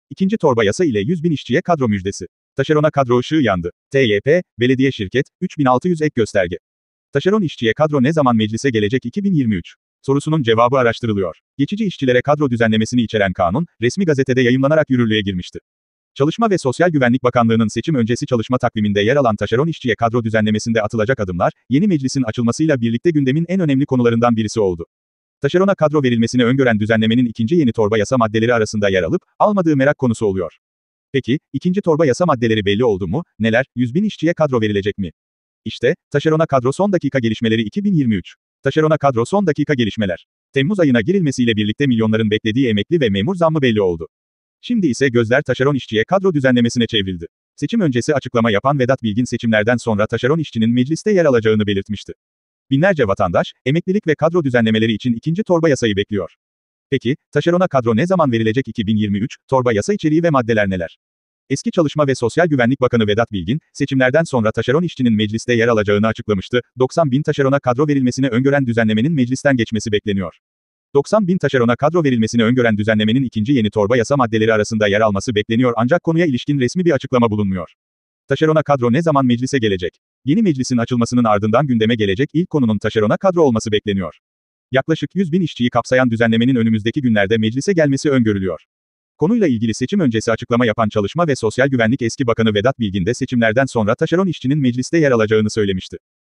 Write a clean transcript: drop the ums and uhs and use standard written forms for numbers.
İkinci torba yasa ile 100.000 işçiye kadro müjdesi. Taşerona kadro ışığı yandı. TYP, belediye şirket, 3600 ek gösterge. Taşeron işçiye kadro ne zaman meclise gelecek 2023? Sorusunun cevabı araştırılıyor. Geçici işçilere kadro düzenlemesini içeren kanun, resmi gazetede yayımlanarak yürürlüğe girmişti. Çalışma ve Sosyal Güvenlik Bakanlığı'nın seçim öncesi çalışma takviminde yer alan taşeron işçiye kadro düzenlemesinde atılacak adımlar, yeni meclisin açılmasıyla birlikte gündemin en önemli konularından birisi oldu. Taşerona kadro verilmesini öngören düzenlemenin ikinci yeni torba yasa maddeleri arasında yer alıp, almadığı merak konusu oluyor. Peki, ikinci torba yasa maddeleri belli oldu mu? Neler? 100.000 işçiye kadro verilecek mi? İşte, taşerona kadro son dakika gelişmeleri 2023. Taşerona kadro son dakika gelişmeler. Temmuz ayına girilmesiyle birlikte milyonların beklediği emekli ve memur zammı belli oldu. Şimdi ise gözler taşeron işçiye kadro düzenlemesine çevrildi. Seçim öncesi açıklama yapan Vedat Bilgin seçimlerden sonra taşeron işçinin mecliste yer alacağını belirtmişti. Binlerce vatandaş, emeklilik ve kadro düzenlemeleri için ikinci torba yasayı bekliyor. Peki, taşerona kadro ne zaman verilecek 2023, torba yasa içeriği ve maddeler neler? Eski Çalışma ve Sosyal Güvenlik Bakanı Vedat Bilgin, seçimlerden sonra taşeron işçinin mecliste yer alacağını açıklamıştı. 90.000 taşerona kadro verilmesini öngören düzenlemenin meclisten geçmesi bekleniyor. 90.000 taşerona kadro verilmesini öngören düzenlemenin ikinci yeni torba yasa maddeleri arasında yer alması bekleniyor ancak konuya ilişkin resmi bir açıklama bulunmuyor. Taşerona kadro ne zaman meclise gelecek? Yeni meclisin açılmasının ardından gündeme gelecek ilk konunun taşerona kadro olması bekleniyor. Yaklaşık 100.000 işçiyi kapsayan düzenlemenin önümüzdeki günlerde meclise gelmesi öngörülüyor. Konuyla ilgili seçim öncesi açıklama yapan Çalışma ve Sosyal Güvenlik eski Bakanı Vedat Bilgin de seçimlerden sonra taşeron işçinin mecliste yer alacağını söylemişti.